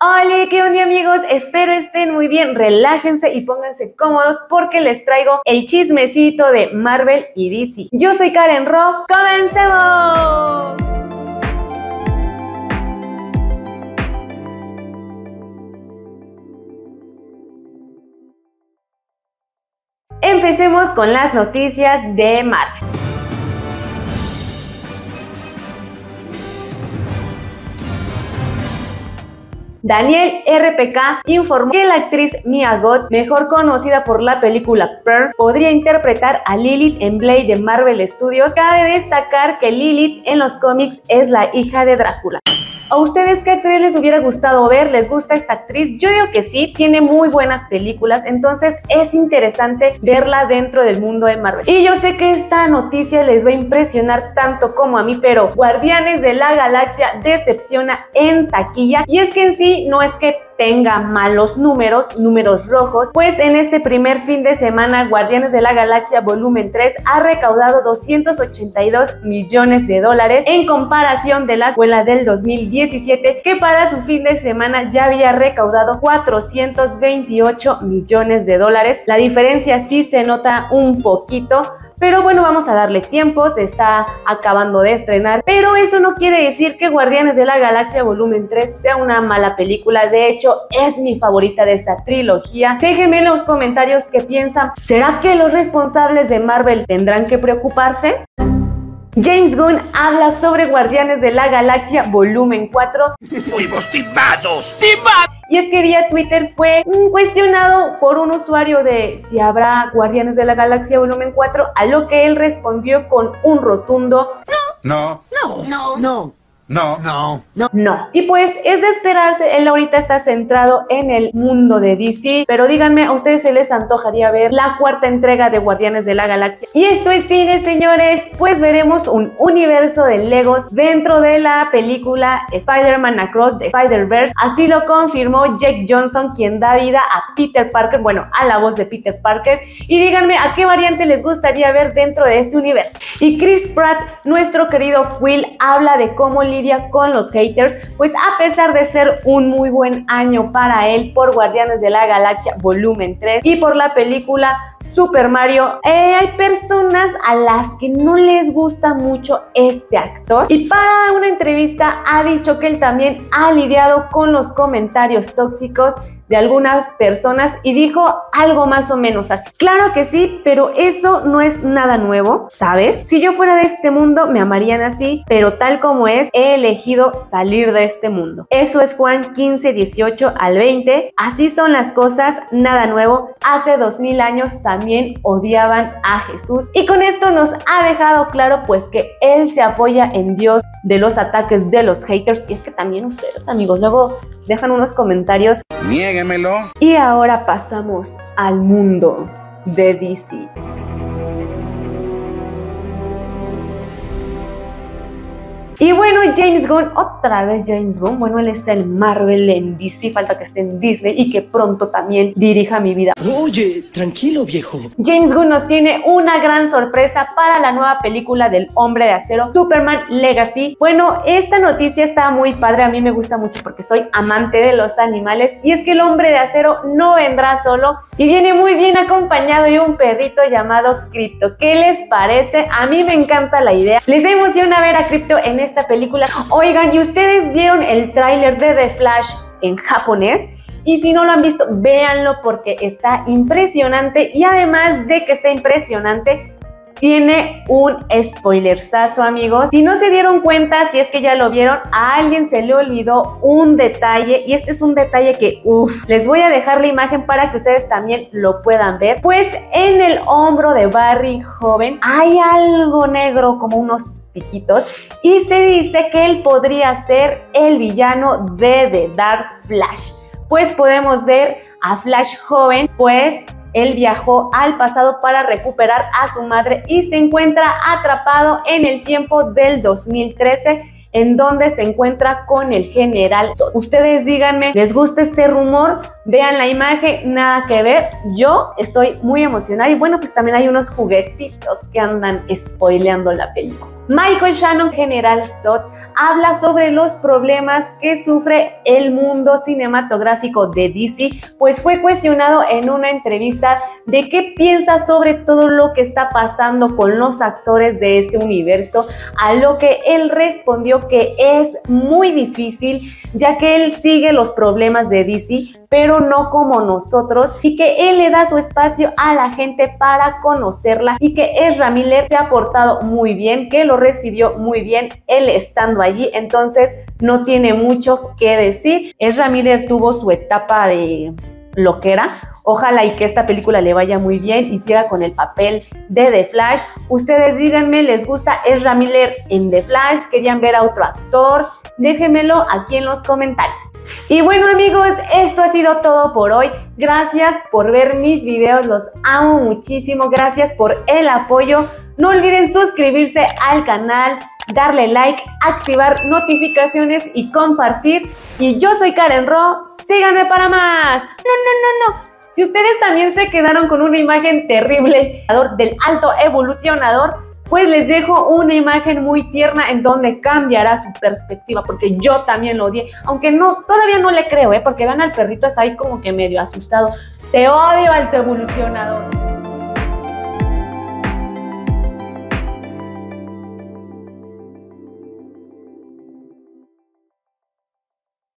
Hola, ¿qué onda amigos? Espero estén muy bien, relájense y pónganse cómodos porque les traigo el chismecito de Marvel y DC. Yo soy Karen Ro, ¡comencemos! Empecemos con las noticias de Marvel. Daniel RPK informó que la actriz Mia Goth, mejor conocida por la película Pearl, podría interpretar a Lilith en Blade de Marvel Studios. Cabe destacar que Lilith en los cómics es la hija de Drácula. ¿A ustedes qué actriz les hubiera gustado ver? ¿Les gusta esta actriz? Yo digo que sí, tiene muy buenas películas, entonces es interesante verla dentro del mundo de Marvel. Y yo sé que esta noticia les va a impresionar tanto como a mí, pero Guardianes de la Galaxia decepciona en taquilla. Y es que en sí no es que tenga malos números rojos, pues en este primer fin de semana Guardianes de la Galaxia volumen 3 ha recaudado 282 millones de dólares en comparación de la secuela del 2017, que para su fin de semana ya había recaudado 428 millones de dólares. La diferencia sí se nota un poquito, pero bueno, vamos a darle tiempo, se está acabando de estrenar, pero eso no quiere decir que Guardianes de la Galaxia volumen 3 sea una mala película. De hecho, es mi favorita de esta trilogía. Déjenme en los comentarios qué piensan. ¿Será que los responsables de Marvel tendrán que preocuparse? James Gunn habla sobre Guardianes de la Galaxia volumen 4. ¡Fuimos timados! Y es que vía Twitter fue cuestionado por un usuario de si habrá Guardianes de la Galaxia volumen 4, a lo que él respondió con un rotundo No. no. Y pues es de esperarse, él ahorita está centrado en el mundo de DC, pero díganme, ¿a ustedes se les antojaría ver la cuarta entrega de Guardianes de la Galaxia? Y esto es cine, señores, pues veremos un universo de Legos dentro de la película Spider-Man Across the Spider-Verse. Así lo confirmó Jake Johnson, quien da vida a Peter Parker, bueno, a la voz de Peter Parker. Y díganme, ¿a qué variante les gustaría ver dentro de este universo? Y Chris Pratt, nuestro querido Quill, habla de cómo lidia con los haters, pues a pesar de ser un muy buen año para él por Guardianes de la Galaxia volumen 3 y por la película Super Mario, hay personas a las que no les gusta mucho este actor, y para una entrevista ha dicho que él también ha lidiado con los comentarios tóxicos de algunas personas y dijo algo más o menos así: claro que sí, pero eso no es nada nuevo, ¿sabes? Si yo fuera de este mundo me amarían así, pero tal como es, he elegido salir de este mundo. Eso es Juan 15, 18 al 20. Así son las cosas, nada nuevo. Hace 2000 años también odiaban a Jesús, y con esto nos ha dejado claro pues que él se apoya en Dios de los ataques de los haters. Y es que también ustedes, amigos, luego dejan unos comentarios. Niéguemelo. Y ahora pasamos al mundo de DC. Y bueno, James Gunn, otra vez James Gunn, bueno, él está en Marvel, en DC, falta que esté en Disney y que pronto también dirija mi vida. Oye, tranquilo, viejo. James Gunn nos tiene una gran sorpresa para la nueva película del Hombre de Acero, Superman Legacy. Bueno, esta noticia está muy padre, a mí me gusta mucho porque soy amante de los animales, y es que el Hombre de Acero no vendrá solo y viene muy bien acompañado de un perrito llamado Krypto. ¿Qué les parece? A mí me encanta la idea. Les emociona ver a Krypto en esta película. Oigan, ¿y ustedes vieron el tráiler de The Flash en japonés? Y si no lo han visto, véanlo porque está impresionante, y además de que está impresionante, tiene un spoilerzazo, amigos. Si no se dieron cuenta, si es que ya lo vieron, a alguien se le olvidó un detalle, y este es un detalle que, les voy a dejar la imagen para que ustedes también lo puedan ver. Pues en el hombro de Barry joven hay algo negro, como unos piquitos, y se dice que él podría ser el villano de The Dark Flash. Pues podemos ver a Flash joven, pues él viajó al pasado para recuperar a su madre y se encuentra atrapado en el tiempo del 2013, en donde se encuentra con el general Zod. Ustedes díganme, ¿les gusta este rumor? Vean la imagen, nada que ver. Yo estoy muy emocionada y bueno, pues también hay unos juguetitos que andan spoileando la película. Michael Shannon, General Zod, habla sobre los problemas que sufre el mundo cinematográfico de DC, pues fue cuestionado en una entrevista de qué piensa sobre todo lo que está pasando con los actores de este universo, a lo que él respondió que es muy difícil, ya que él sigue los problemas de DC, pero no como nosotros, y que él le da su espacio a la gente para conocerla, y que Ezra Miller se ha portado muy bien, que lo recibió muy bien él estando allí, entonces no tiene mucho que decir. Ezra Miller tuvo su etapa de loquera. Ojalá y que esta película le vaya muy bien y siga con el papel de The Flash. Ustedes díganme, ¿les gusta Ezra Miller en The Flash? ¿Querían ver a otro actor? Déjenmelo aquí en los comentarios. Y bueno amigos, esto ha sido todo por hoy. Gracias por ver mis videos, los amo muchísimo. Gracias por el apoyo. No olviden suscribirse al canal, darle like, activar notificaciones y compartir. Y yo soy Karen Ro, síganme para más. No. Si ustedes también se quedaron con una imagen terrible del alto evolucionador, pues les dejo una imagen muy tierna en donde cambiará su perspectiva, porque yo también lo odié, aunque no, todavía no le creo, porque vean al perrito, está ahí como que medio asustado. Te odio, alto evolucionador.